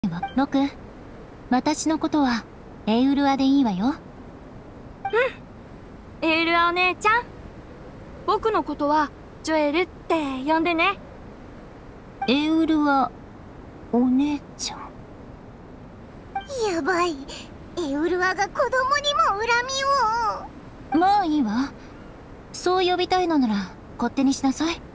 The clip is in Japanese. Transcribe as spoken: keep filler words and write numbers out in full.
ロク、私のことはエウルアでいいわよ。うん、 エウルアお姉ちゃん、僕のことはジョエルって呼んでね。 エウルアお姉ちゃん。 やばい、エウルアが子供にも恨みを。 まあいいわ、そう呼びたいのなら勝手にしなさい。